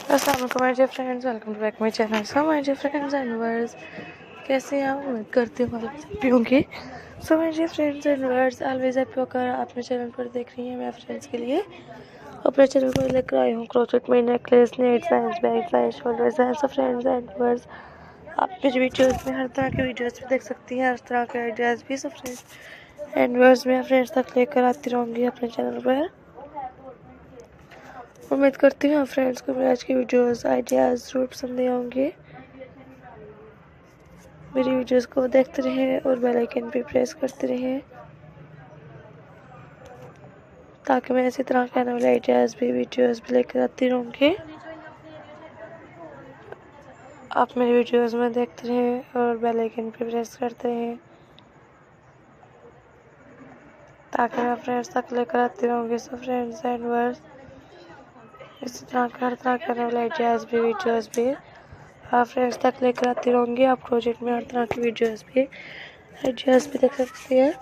अस्सलाम वालेकुम my dear friends, welcome to back my channel. So my dear friends and viewers, कैसे हैं आप? उम्मीद करती हूँ आप सब होंगे। So my dear friends and viewers, always happy होकर अपने चैनल पर देख रही हैं। मैं फ्रेंड्स के लिए अपने चैनल पर लेकर आई हूँ क्रोचेट में necklace, net size, bag size, shoulder size. So friends and viewers, आप मेरी वीडियोज़ में हर तरह के वीडियोज़ भी देख सकती हैं, हर तरह के आइडियाज़ भी। सो फ्रेंड्स एंड व्यूअर्स, मैं फ्रेंड्स तक लेकर आती रहूँगी अपने चैनल पर। उम्मीद करती हूँ फ्रेंड्स को मेरे आज की वीडियोस आइडियाज़ ज़रूर पसंद आए होंगे। मेरी वीडियोस को देखते रहें और बेल आइकन पे प्रेस करते रहें ताकि मैं इसी तरह के आने वाले आइडियाज़ भी वीडियोस भी लेकर आती रहूँगी। आप मेरी वीडियोस में देखते रहें और बेल आइकन पे प्रेस करते रहें ताकि मैं फ्रेंड्स तक लेकर आती रहूँगी। सो फ्रेंड्स एंड व्यूअर्स, इसी तरह के हर तरह के आने वाले आइडियाज़ भी वीडियोस भी आप फ्रेंड्स तक लेकर आती रहूँगी। आप प्रोजेक्ट में हर तरह की वीडियोस भी आइडियाज़ भी देख सकती हैं।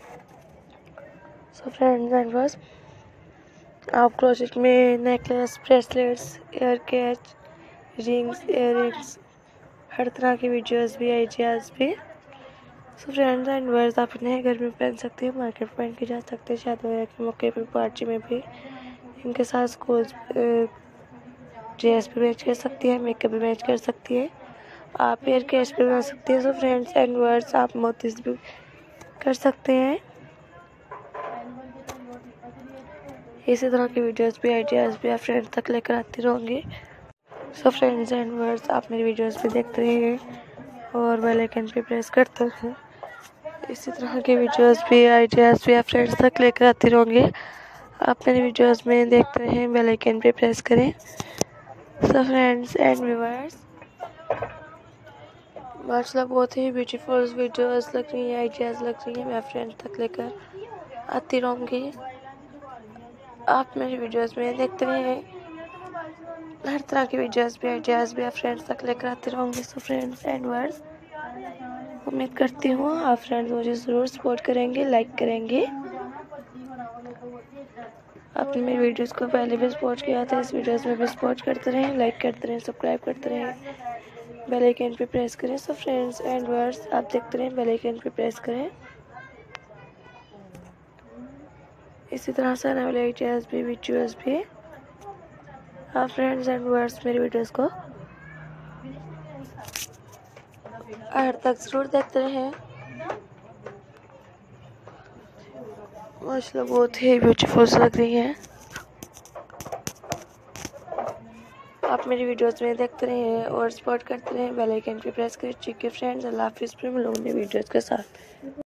सो फ्रेंड्स एंड व्यूअर्स, आप प्रोजेक्ट में necklace, bracelets, ear catch, rings, earrings, हर तरह की वीडियोस भी आइडियाज़ भी। सो फ्रेंड्स एंड व्यूअर्स, आप इन्हें घर में पहन सकते हैं, मार्केट पहन के जा सकते हैं, शादी वगैरह के मौके पे, पार्टी में भी इनके साथ स्कूल ड्रेस भी मैच कर सकती है, मेकअप भी मैच कर सकती है, आप एयर कैच भी बना सकती हैं। सो फ्रेंड्स एंड व्यूअर्स, आप मोतीज भी कर सकते हैं। इसी तरह की वीडियोस भी आइडियाज़ भी आप फ्रेंड्स तक लेकर आती रहूँगी। सो फ्रेंड्स एंड व्यूअर्स, आप मेरी वीडियोस भी देखते रहिए और बेल आइकन पे प्रेस करते रहें। इसी तरह की वीडियोस भी आइडियाज़ भी आप फ्रेंड्स तक लेकर आती रहूँगी। आप मेरी वीडियोस में देखते रहें, बेल आइकन पे प्रेस करें। सो फ्रेंड्स एंड व्यूअर्स, माशाल्लाह बहुत ही ब्यूटीफुल वीडियोस लग रही हैं, आइडियाज़ लग रही हैं, मैं फ्रेंड्स तक लेकर आती रहूँगी। आप मेरी वीडियोस में देखते रहें, हर तरह की वीडियोस भी आइडियाज़ भी आप फ्रेंड्स तक लेकर आती रहूँगी। सो फ्रेंड्स एंड व्यूअर्स, उम्मीद करती हूँ आप फ्रेंड्स मुझे ज़रूर सपोर्ट करेंगे, लाइक करेंगे। आपने मेरी वीडियोस को पहले भी सपोर्ट किया था, इस वीडियोस में भी सपोर्ट करते रहें, लाइक करते रहें, सब्सक्राइब करते रहें, बेल आइकन पे प्रेस करें। सो फ्रेंड्स एंड व्यूअर्स, आप देखते रहें, बेल आइकन पे प्रेस करें। इसी तरह से आने वाले आइडियाज़ भी वीडियोस भी आप फ्रेंड्स एंड व्यूअर्स मेरी वीडियोस को आखिर तक ज़रूर देखते रहें। माशाल्लाह बहुत ही ब्यूटीफुल लग रही हैं। आप मेरी वीडियोस में देखते रहें और सपोर्ट करते रहें, बेल आइकन पे प्रेस करें। ठीक है फ्रेंड्स, अल्लाह हाफिज़। फिर मिलूंगी वीडियोस के साथ।